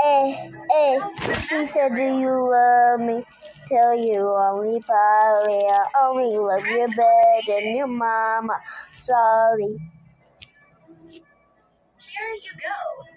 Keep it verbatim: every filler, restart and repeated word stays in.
eh, eh. She said, do you love me? Tell you only partly. I only love your bed and your mama. Sorry. Here you go.